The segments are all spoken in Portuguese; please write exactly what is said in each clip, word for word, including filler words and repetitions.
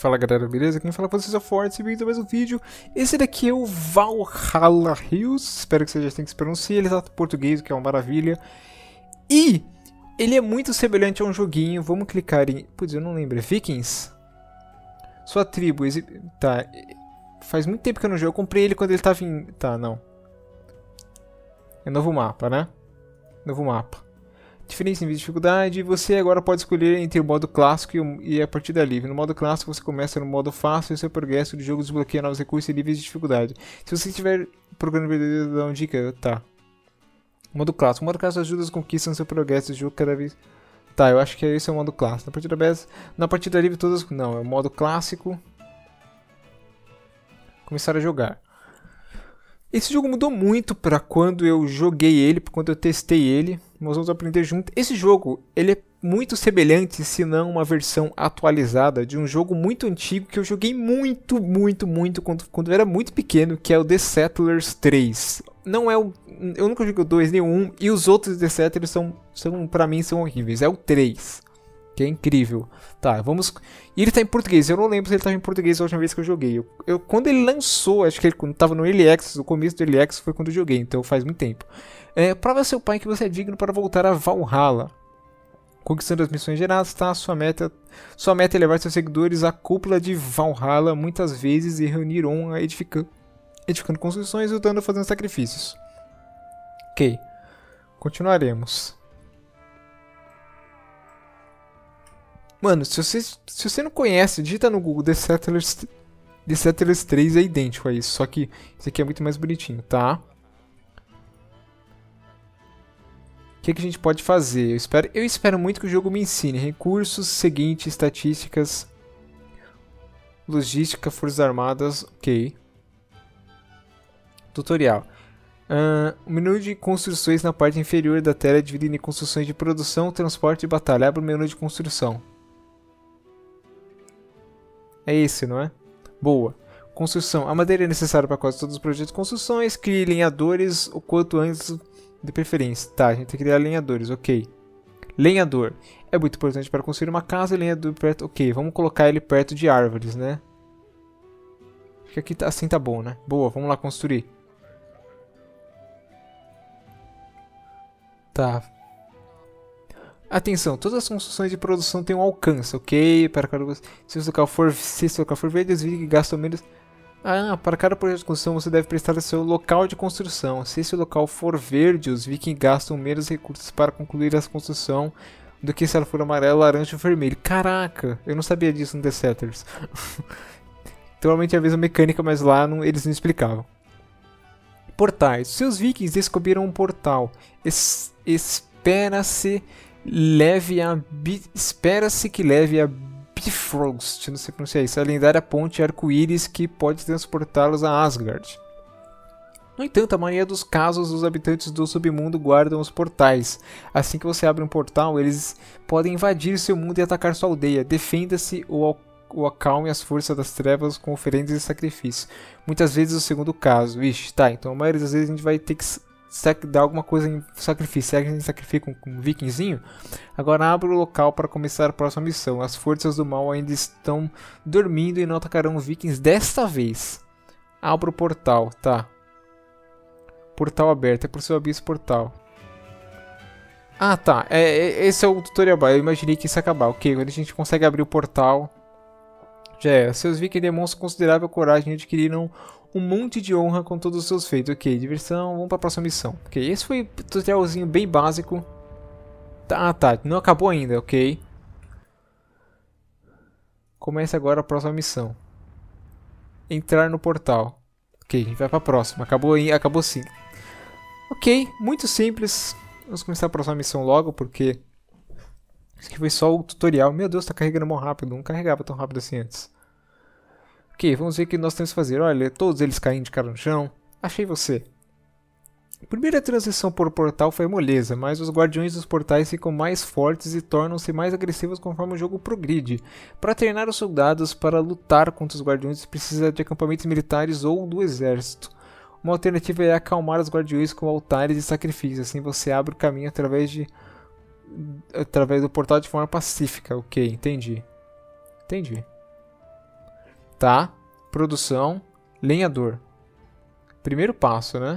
Fala galera, beleza? Quem fala com vocês é o Forte, e bem-vindo a mais um vídeo. Esse daqui é o Valhalla Hills, espero que você já tenha que se pronunciar, ele está em português, que é uma maravilha. E ele é muito semelhante a um joguinho, vamos clicar em... Putz, eu não lembro, é Vikings? Sua tribo, exi... tá, faz muito tempo que eu não jogo, eu comprei ele quando ele estava em... Tá, não. É novo mapa, né? Novo mapa. Diferença em dificuldade, você agora pode escolher entre o modo clássico e, o, e a partida livre. No modo clássico você começa no modo fácil e seu progresso do jogo desbloqueia novos recursos e níveis de dificuldade. Se você tiver programa verdadeiro, dá uma dica, tá. Modo clássico. O modo clássico ajuda as conquistas no seu progresso do jogo cada vez... Tá, eu acho que esse é o modo clássico. Na partida base, na partida livre todas... Não, é o modo clássico. Começar a jogar. Esse jogo mudou muito pra quando eu joguei ele, pra quando eu testei ele. Nós vamos aprender junto. Esse jogo, ele é muito semelhante, se não uma versão atualizada, de um jogo muito antigo que eu joguei muito, muito, muito quando, quando eu era muito pequeno, que é o The Settlers três. Não é o... Eu nunca joguei o dois nem o um, e os outros The Settlers são, são pra mim, são horríveis. É o três. Que é incrível. Tá, vamos... E ele tá em português. Eu não lembro se ele tava em português a última vez que eu joguei. Eu, eu, quando ele lançou, acho que ele quando tava no Early Access, o começo do Early Access foi quando eu joguei, então faz muito tempo. É, prova seu pai que você é digno para voltar a Valhalla. Conquistando as missões geradas, tá? Sua meta, sua meta é levar seus seguidores à cúpula de Valhalla muitas vezes e reunir honra edificando, edificando construções e lutando fazendo sacrifícios. Ok. Continuaremos. Mano, se você, se você não conhece, digita no Google The Settlers, The Settlers três é idêntico a isso, só que esse aqui é muito mais bonitinho, tá? O que, que a gente pode fazer? Eu espero, eu espero muito que o jogo me ensine. Recursos, seguinte, estatísticas, logística, forças armadas, ok. Tutorial. Uh, o menu de construções na parte inferior da tela é dividido em construções de produção, transporte e batalha. Abre o menu de construção. É esse, não é? Boa. Construção. A madeira é necessária para quase todos os projetos de construções. Crie lenhadores o quanto antes de preferência. Tá, a gente tem que criar lenhadores, ok. Lenhador. É muito importante para construir uma casa. Lenhador perto... Ok, vamos colocar ele perto de árvores, né? Acho que aqui tá, assim tá bom, né? Boa, vamos lá construir. Tá. Atenção, todas as construções de produção têm um alcance, ok? Para cada... Se o local for, se o local for verde, desvie que gastam menos... Ah, para cada projeto de construção você deve prestar seu local de construção. Se esse local for verde, os vikings gastam menos recursos para concluir a construção do que se ela for amarelo, laranja ou vermelho. Caraca, eu não sabia disso no The Settlers. Provavelmente é a mesma mecânica, mas lá não, eles não explicavam. Portais. Seus vikings descobriram um portal. Es, Espera-se... Leve a... Espera-se que leve a Bifrost, não sei pronunciar isso, a lendária ponte arco-íris que pode transportá-los a Asgard. No entanto, a maioria dos casos, os habitantes do submundo guardam os portais. Assim que você abre um portal, eles podem invadir seu mundo e atacar sua aldeia. Defenda-se ou, ou acalme as forças das trevas com oferendas e sacrifícios. Muitas vezes o segundo caso. Ixi, tá, então a maioria das vezes a gente vai ter que... dar alguma coisa em sacrifício. Será que a gente sacrifica um, um vikingzinho? Agora abra o local para começar a próxima missão. As forças do mal ainda estão dormindo e não atacarão os vikings desta vez. Abra o portal, tá. Portal aberto, é por seu abrir esse portal. Ah, tá, é, é, esse é o tutorial. Eu imaginei que isso ia acabar. Ok, quando a gente consegue abrir o portal, já era. Seus vikings demonstram considerável coragem e adquiriram um monte de honra com todos os seus feitos. Ok, diversão, vamos para a próxima missão. Ok, esse foi um tutorialzinho bem básico. Tá, tá, não acabou ainda, ok. Começa agora a próxima missão. Entrar no portal. Ok, a gente vai para a próxima. Acabou, acabou sim. Ok, muito simples. Vamos começar a próxima missão logo, porque... Isso aqui foi só o tutorial. Meu Deus, tá carregando mó rápido. Não carregava tão rápido assim antes. Ok, vamos ver o que nós temos que fazer. Olha, todos eles caindo de cara no chão. Achei você. A primeira transição por portal foi moleza, mas os guardiões dos portais ficam mais fortes e tornam-se mais agressivos conforme o jogo progride. Para treinar os soldados para lutar contra os guardiões, precisa de acampamentos militares ou do exército. Uma alternativa é acalmar os guardiões com altares e sacrifícios. Assim você abre o caminho através, de, através do portal de forma pacífica. Ok, entendi. Entendi. Tá. Produção. Lenhador. Primeiro passo, né?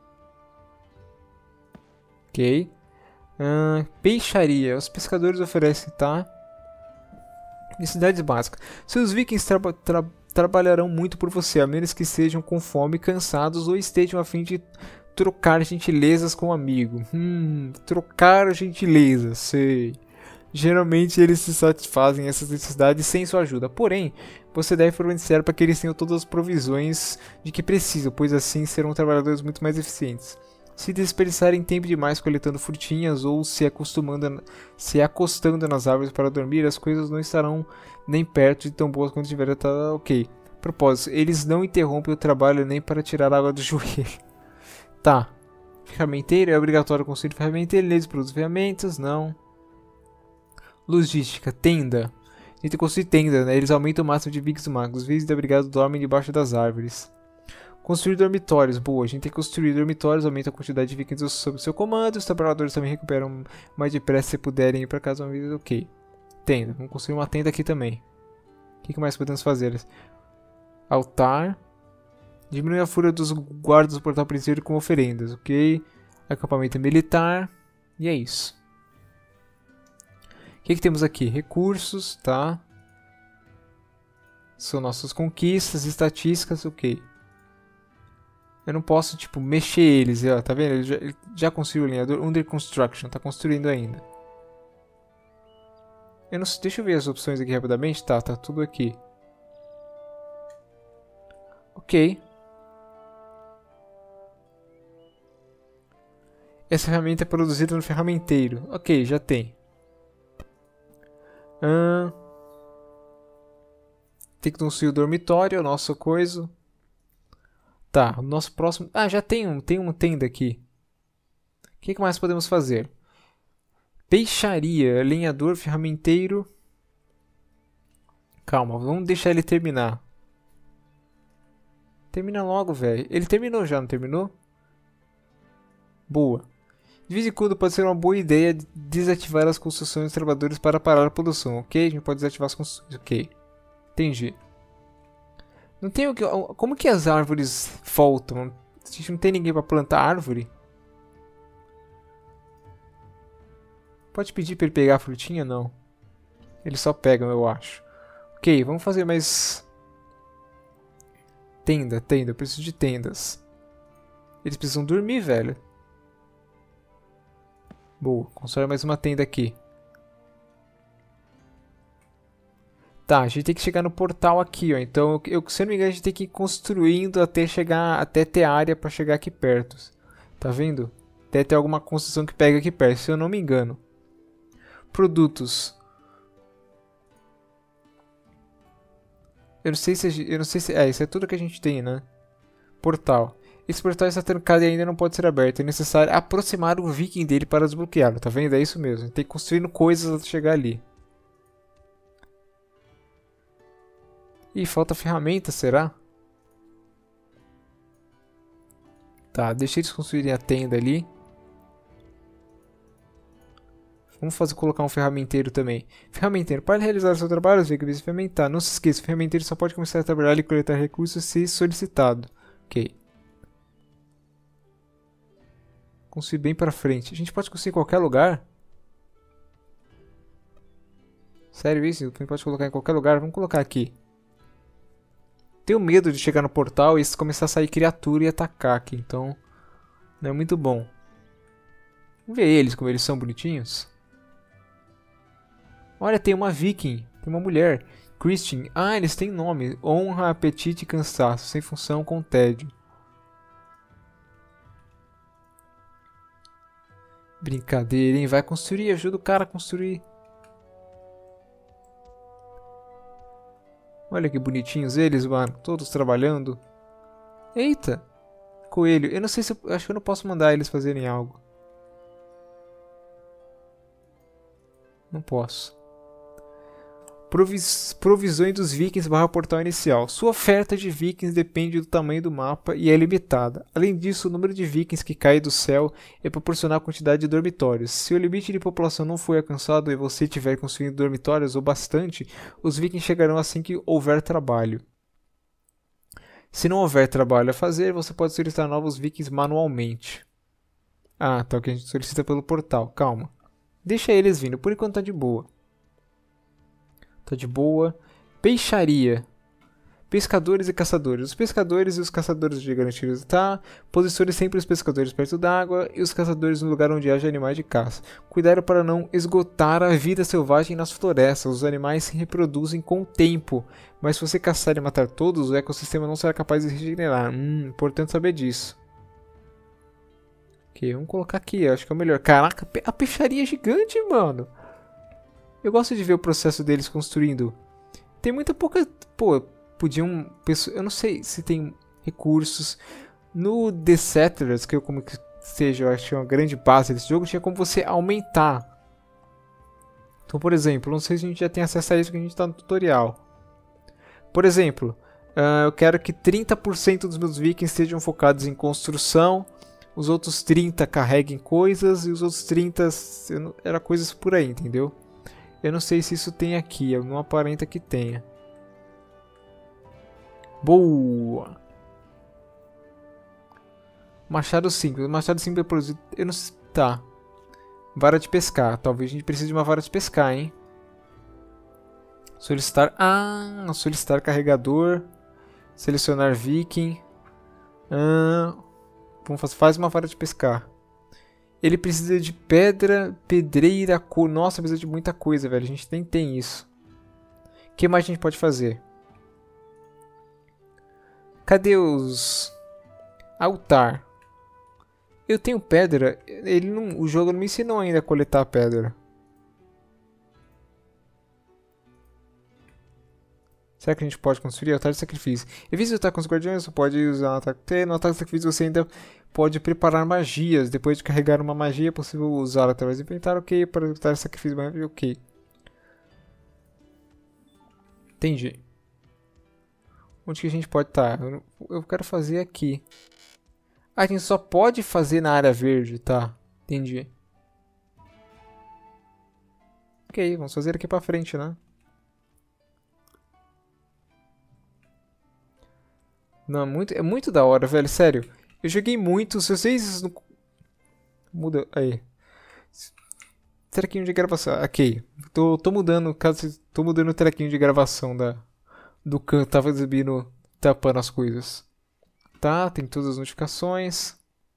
Ok. Uh, peixaria. Os pescadores oferecem, tá? Necessidades básicas. Seus vikings traba tra trabalharão muito por você, a menos que estejam com fome, cansados ou estejam a fim de trocar gentilezas com um amigo. Hum, trocar gentilezas, sei. Geralmente eles se satisfazem essas necessidades sem sua ajuda. Porém, você deve fornecer para que eles tenham todas as provisões de que precisam, pois assim serão trabalhadores muito mais eficientes. Se desperdiçarem tempo demais coletando frutinhas ou se acostumando a, se acostando nas árvores para dormir, as coisas não estarão nem perto de tão boas quando estiverem. Tá ok. Propósito, eles não interrompem o trabalho nem para tirar água do joelho. Tá. Ferramenteiro, é obrigatório construir ferramenteiro, eles produzem ferramentas, não. Logística, tenda. A gente tem que construir tenda, né? Eles aumentam o máximo de vikings magos. Os vikings da brigada dormem debaixo das árvores. Construir dormitórios, boa. A gente tem que construir dormitórios, aumenta a quantidade de vikings sob seu comando. Os trabalhadores também recuperam mais depressa se puderem ir para casa uma vez. Ok. Tenda. Vamos construir uma tenda aqui também. O que mais podemos fazer? Altar. Diminui a fúria dos guardas do portal principal com oferendas. Ok. Acampamento militar. E é isso. O que, que temos aqui? Recursos, tá? São nossas conquistas, estatísticas, ok. Eu não posso, tipo, mexer eles, ó, tá vendo? Ele já, ele já construiu o linhador. Under construction, tá construindo ainda. Eu não sei, deixa eu ver as opções aqui rapidamente. Tá, tá tudo aqui. Ok. Essa ferramenta é produzida no ferramenteiro. Ok, já tem. Hum. Tem que construir o dormitório, nossa coisa. Tá, o nosso próximo... Ah, já tem um, tem uma tenda aqui. O que, que mais podemos fazer? Peixaria, lenhador, ferramenteiro. Calma, vamos deixar ele terminar. Termina logo, velho. Ele terminou já, não terminou? Boa. De vez em quando pode ser uma boa ideia desativar as construções dos trabalhadores para parar a produção, ok? A gente pode desativar as construções, ok. Entendi. Não tem o que... Como que as árvores voltam? A gente não tem ninguém para plantar árvore? Pode pedir para ele pegar a frutinha? Não. Eles só pegam, eu acho. Ok, vamos fazer mais... Tenda, tenda. Eu preciso de tendas. Eles precisam dormir, velho. Boa, constrói mais uma tenda aqui. Tá, a gente tem que chegar no portal aqui, ó. Então, eu, se eu não me engano, a gente tem que ir construindo até chegar, até ter área pra chegar aqui perto. Tá vendo? Até ter alguma construção que pega aqui perto, se eu não me engano. Produtos. Eu não sei se, eu não sei se, é, isso é tudo que a gente tem, né? Portal. Esse portal está trancado e ainda não pode ser aberto. É necessário aproximar o viking dele para desbloqueá-lo. Tá vendo? É isso mesmo. A gente tem que ir construindo coisas até chegar ali. Ih, falta ferramenta, será? Tá, deixa eles construírem a tenda ali. Vamos fazer, colocar um ferramenteiro também. Ferramenteiro. Para realizar seu trabalho, você precisa fermentar. Não se esqueça, o ferramenteiro só pode começar a trabalhar e coletar recursos se solicitado. Ok. Construir bem para frente. A gente pode construir em qualquer lugar? Sério isso? A gente pode colocar em qualquer lugar? Vamos colocar aqui. Tenho medo de chegar no portal e começar a sair criatura e atacar aqui, então não é muito bom. Vamos ver eles, como eles são bonitinhos. Olha, tem uma viking, tem uma mulher. Christian. Ah, eles têm nome. Honra, apetite e cansaço, sem função com tédio. Brincadeira, hein? Vai construir, ajuda o cara a construir. Olha que bonitinhos eles, mano. Todos trabalhando. Eita. Coelho. Eu não sei se... Eu acho que eu não posso mandar eles fazerem algo. Não posso. Provis... Provisões dos vikings barra portal inicial. Sua oferta de vikings depende do tamanho do mapa e é limitada. Além disso, o número de vikings que cai do céu é proporcional à quantidade de dormitórios. Se o limite de população não for alcançado e você estiver construindo dormitórios ou bastante, os vikings chegarão assim que houver trabalho. Se não houver trabalho a fazer, você pode solicitar novos vikings manualmente. Ah, tá, o que a gente solicita pelo portal. Calma. Deixa eles vindo, por enquanto tá de boa. Tá de boa. Peixaria. Pescadores e caçadores. Os pescadores e os caçadores de garantidos, tá? Posicione sempre os pescadores perto d'água e os caçadores no lugar onde haja animais de caça. Cuidado para não esgotar a vida selvagem nas florestas. Os animais se reproduzem com o tempo, mas se você caçar e matar todos, o ecossistema não será capaz de regenerar. Hum, importante saber disso. Ok, vamos colocar aqui, acho que é o melhor. Caraca, a peixaria é gigante, mano. Eu gosto de ver o processo deles construindo. Tem muita pouca... Pô, podiam... Eu não sei se tem recursos. No The Settlers, que eu como que seja, eu acho que é uma grande base desse jogo, tinha como você aumentar. Então, por exemplo, não sei se a gente já tem acesso a isso que a gente está no tutorial. Por exemplo, uh, eu quero que trinta por cento dos meus vikings sejam focados em construção, os outros trinta carreguem coisas e os outros trinta era coisas por aí, entendeu? Eu não sei se isso tem aqui, não aparenta que tenha. Boa! Machado simples. Machado simples é produzido... Eu não sei... Tá. Vara de pescar. Talvez a gente precise de uma vara de pescar, hein? Solicitar... Ah! Solicitar carregador. Selecionar viking. Ah, vamos fazer... Faz uma vara de pescar. Ele precisa de pedra, pedreira, cor... Nossa, precisa de muita coisa, velho. A gente nem tem isso. O que mais a gente pode fazer? Cadê os... Altar. Eu tenho pedra. Ele não... O jogo não me ensinou ainda a coletar pedra. Será que a gente pode construir altar de sacrifício? Em vez de lutar com os guardiões, você pode usar um ataque. No ataque de sacrifício você ainda pode preparar magias. Depois de carregar uma magia, é possível usá-la através do inventário. Ok, para lutar de sacrifício, ok. Entendi. Onde que a gente pode estar? Tá? Eu, eu quero fazer aqui. Ah, a gente só pode fazer na área verde, tá? Entendi. Ok, vamos fazer aqui pra frente, né? Não, é muito, é muito da hora, velho, sério. Eu joguei muito, se vocês... Não... Muda, aí. Trequinho de gravação, ok. Tô, tô mudando, caso tô mudando o trequinho de gravação da, do canto, tava exibindo, tapando as coisas. Tá, tem todas as notificações.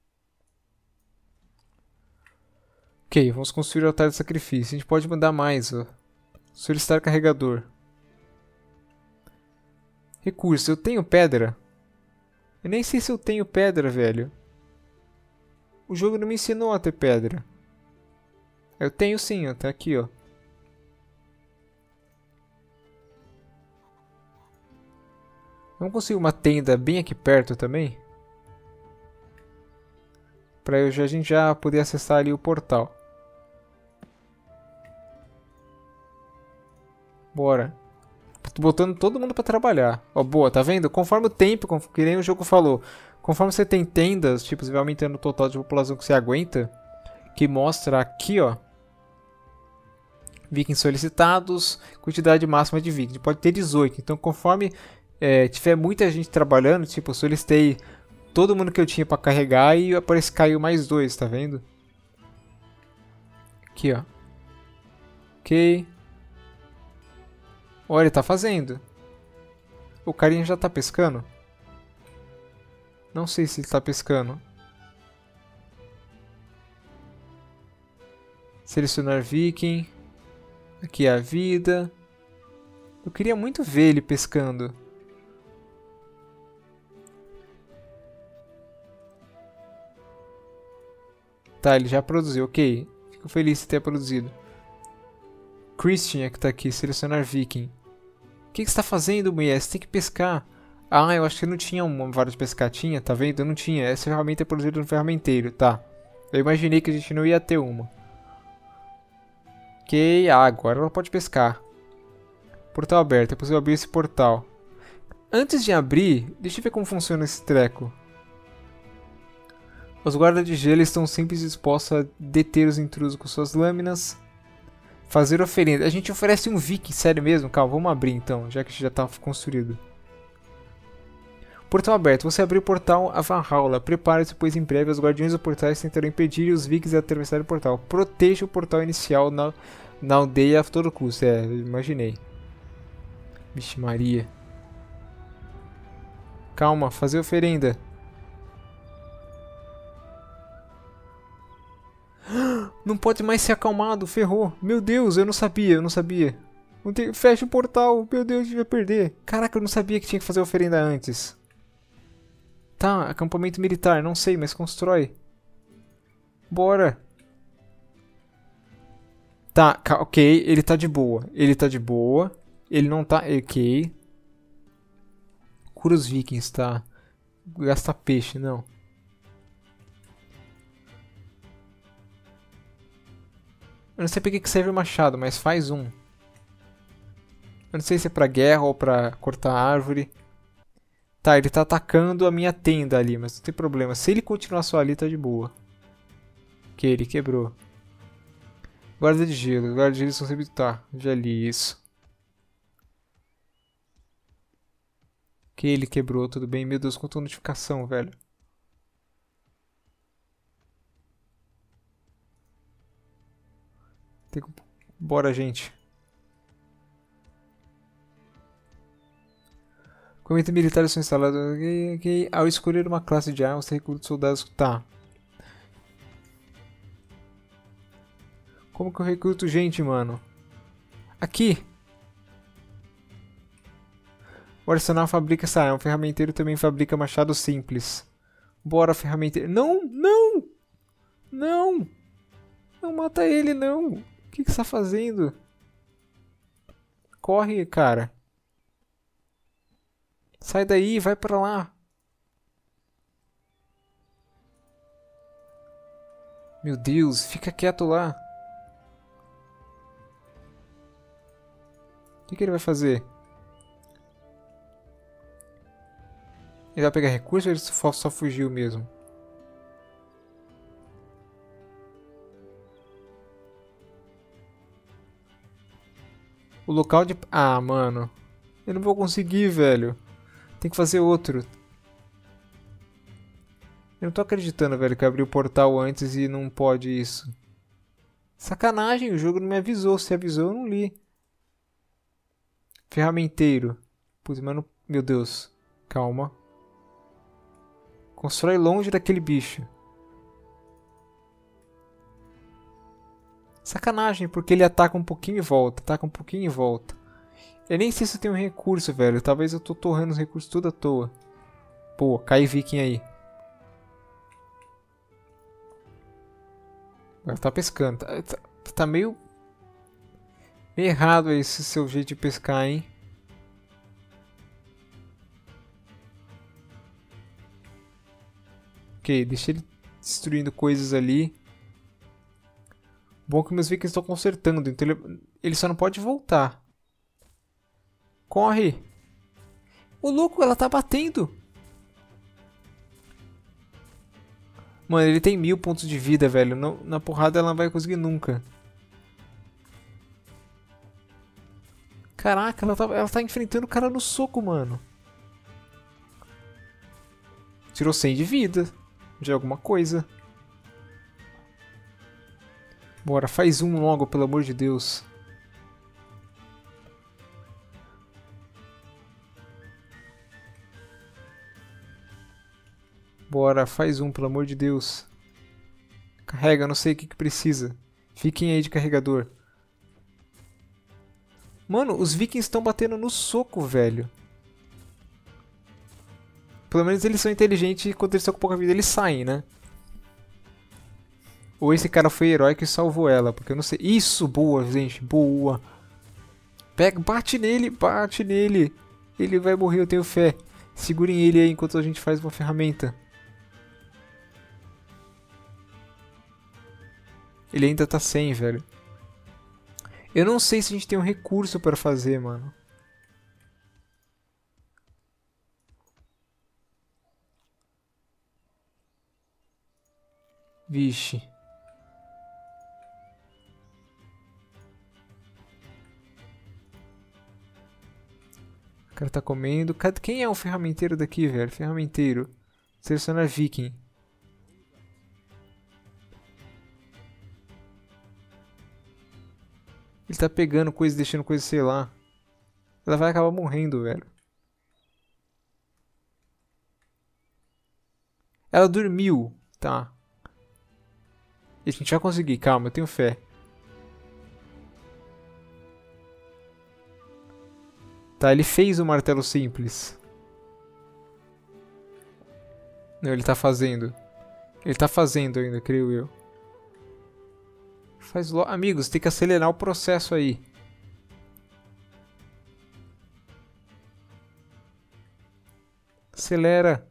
Ok, vamos construir o altar de sacrifício. A gente pode mandar mais, ó. Solicitar carregador. Recurso, eu tenho pedra? Eu nem sei se eu tenho pedra, velho. O jogo não me ensinou a ter pedra. Eu tenho sim, ó, tá aqui, ó. Vamos conseguir uma tenda bem aqui perto também? Pra eu, já, a gente já poder acessar ali o portal. Bora. Tô botando todo mundo pra trabalhar. Ó, boa, tá vendo? Conforme o tempo, que nem o jogo falou, conforme você tem tendas, tipo, você vai aumentando o total de população que você aguenta, que mostra aqui, ó, vikings solicitados, quantidade máxima de vikings. Pode ter dezoito. Então, conforme é, tiver muita gente trabalhando, tipo, eu solicitei todo mundo que eu tinha pra carregar e aparece caiu mais dois, tá vendo? Aqui, ó. Ok. Olha, ele tá fazendo. O carinha já tá pescando? Não sei se ele tá pescando. Selecionar viking. Aqui é a vida. Eu queria muito ver ele pescando. Tá, ele já produziu, ok. Fico feliz de ter produzido. Christian que tá aqui, selecionar viking. O que, que você tá fazendo, mulher? Você tem que pescar. Ah, eu acho que não tinha uma vara de pescar. Tinha, tá vendo? Eu não tinha. Essa ferramenta é produzida no ferramenteiro, tá. Eu imaginei que a gente não ia ter uma. Ok, ah, agora ela pode pescar. Portal aberto, é possível abrir esse portal. Antes de abrir, deixa eu ver como funciona esse treco. Os guardas de gelo estão sempre dispostos a deter os intrusos com suas lâminas. Fazer oferenda. A gente oferece um viking, sério mesmo? Calma, vamos abrir então, já que já está construído. Portal aberto. Você abriu o portal a Valhalla. Prepare-se, pois em breve os guardiões do portais tentarão impedir os vikings de atravessar o portal. Proteja o portal inicial na, na aldeia a todo custo. É, imaginei. Vixe Maria. Calma, fazer oferenda. Não pode mais ser acalmado, ferrou. Meu Deus, eu não sabia, eu não sabia. Não tem... Fecha o portal, meu Deus, a gente vai perder. Caraca, eu não sabia que tinha que fazer oferenda antes. Tá, acampamento militar, não sei, mas constrói. Bora. Tá, ok, ele tá de boa. Ele tá de boa. Ele não tá... Ok. Cura os vikings, tá. Gasta peixe, não. Eu não sei pra que serve o machado, mas faz um. Eu não sei se é pra guerra ou pra cortar árvore. Tá, ele tá atacando a minha tenda ali, mas não tem problema. Se ele continuar só ali, tá de boa. Ok, ele quebrou. Guarda de gelo. Guarda de gelo são sempre... Tá, já li isso. Ok, ele quebrou, tudo bem. Meu Deus, quanta notificação, velho. Tem que... Bora, gente. Comitê militares são instalados. Okay, okay. Ao escolher uma classe de armas, você recruta soldados. Tá. Como que eu recruto gente, mano? Aqui. O arsenal fabrica essa arma. O ferramenteiro também fabrica machado simples. Bora, ferramenteiro. Não, não! Não! Não mata ele, não! O que que você tá fazendo? Corre, cara. Sai daí, vai pra lá. Meu Deus, fica quieto lá. O que, que ele vai fazer? Ele vai pegar recurso ou ele só, só fugiu mesmo? O local de... Ah, mano. Eu não vou conseguir, velho. Tem que fazer outro. Eu não tô acreditando, velho, que eu abri o portal antes e não pode isso. Sacanagem, o jogo não me avisou. Se avisou, eu não li. Ferramenteiro. Putz, mano... Meu Deus. Calma. Constrói longe daquele bicho. Sacanagem, porque ele ataca um pouquinho e volta. Ataca um pouquinho e volta. Eu nem sei se eu tenho recurso, velho. Talvez eu tô torrando os recursos tudo à toa. Pô, cai viking aí. Agora tá pescando. Tá, tá, tá meio... meio errado esse seu jeito de pescar, hein? Ok, deixa ele destruindo coisas ali. Bom que meus vikings estão consertando, então ele, ele só não pode voltar. Corre! Ô louco, ela tá batendo! Mano, ele tem mil pontos de vida, velho. Não, na porrada ela não vai conseguir nunca. Caraca, ela tá, ela tá enfrentando o cara no soco, mano. Tirou cem de vida. De alguma coisa. Bora, faz um logo, pelo amor de Deus. Bora, faz um, pelo amor de Deus. Carrega, não sei o que, que precisa. Fiquem aí de carregador. Mano, os vikings estão batendo no soco, velho. Pelo menos eles são inteligentes e quando eles estão com pouca vida eles saem, né? Ou esse cara foi herói que salvou ela, porque eu não sei. Isso, boa, gente, boa. Pega, bate nele, bate nele. Ele vai morrer, eu tenho fé. Segurem ele aí enquanto a gente faz uma ferramenta. Ele ainda tá sem, velho. Eu não sei se a gente tem um recurso pra fazer, mano. Vixe. O cara tá comendo. Quem é o ferramenteiro daqui, velho? Ferramenteiro. Selecionar viking. Ele tá pegando coisa e deixando coisa, sei lá. Ela vai acabar morrendo, velho. Ela dormiu. Tá. E a gente vai conseguir, calma, eu tenho fé. Tá, ele fez o martelo simples. Não, ele tá fazendo. Ele tá fazendo ainda, creio eu. Faz logo. Amigos, tem que acelerar o processo aí. Acelera.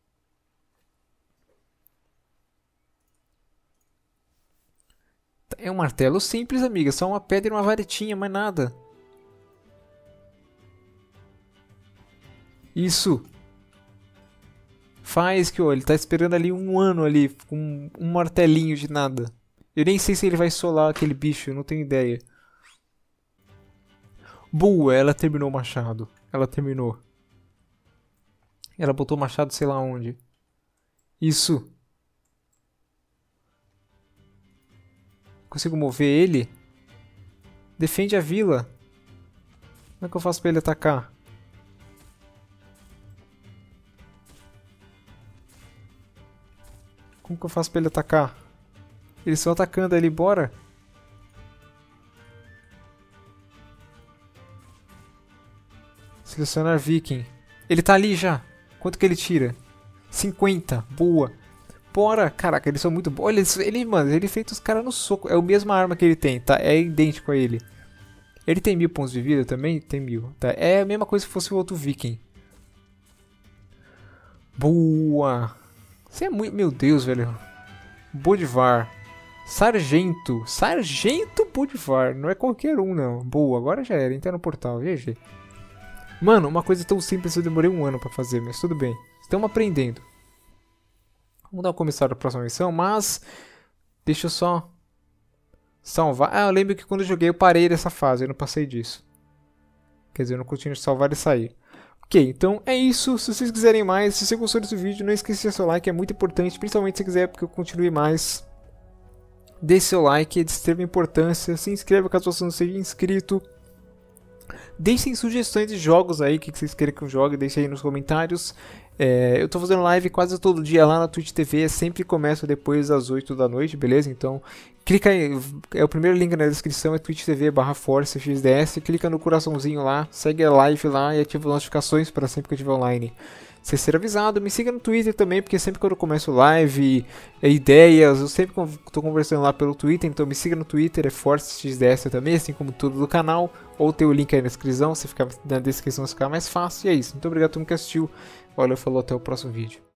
É um martelo simples, amiga. Só uma pedra e uma varetinha, mais nada. Isso. Faz que, ó, ele tá esperando ali um ano ali, com um martelinho de nada. Eu nem sei se ele vai solar aquele bicho, eu não tenho ideia. Boa, ela terminou o machado. Ela terminou. Ela botou o machado sei lá onde. Isso. Consigo mover ele? Defende a vila. Como é que eu faço pra ele atacar? Como que eu faço pra ele atacar? Eles estão atacando ali, bora. Selecionar viking. Ele tá ali já. Quanto que ele tira? cinquenta. Boa. Bora. Caraca, eles são muito bons. Olha, ele, mano, ele feita os caras no soco. É a mesma arma que ele tem, tá? É idêntico a ele. Ele tem mil pontos de vida também? Tem mil. Tá? É a mesma coisa se fosse o outro viking. Boa. Você é muito... Meu Deus, velho. Bolivar. Sargento. Sargento Bolivar. Não é qualquer um, não. Boa, agora já era. Entra no portal. G G. Mano, uma coisa tão simples eu demorei um ano pra fazer, mas tudo bem. Estamos aprendendo. Vamos dar um começar da próxima missão, mas... Deixa eu só... salvar. Ah, eu lembro que quando eu joguei eu parei dessa fase. Eu não passei disso. Quer dizer, eu não continuo de salvar e sair. Ok, então é isso. Se vocês quiserem mais, se você gostou desse vídeo, não esqueça de deixar seu like, é muito importante. Principalmente se você quiser que eu continue mais. Deixe seu like, é de extrema importância. Se inscreva caso você não seja inscrito. Deixem sugestões de jogos aí, o que vocês querem que eu jogue, deixem aí nos comentários. É, eu tô fazendo live quase todo dia lá na Twitch T V, sempre começo depois das oito da noite, beleza? Então, clica aí, é o primeiro link na descrição, é twitch T V barra force x d s, clica no coraçãozinho lá, segue a live lá e ativa as notificações para sempre que eu estiver online. Você ser avisado, me siga no Twitter também, porque sempre que eu começo live, é, ideias, eu sempre estou conversando lá pelo Twitter, então me siga no Twitter, é force x d s também, assim como tudo do canal, ou tem o link aí na descrição, se ficar na descrição vai ficar mais fácil, e é isso. Muito obrigado a todo mundo que assistiu, valeu, falou, até o próximo vídeo.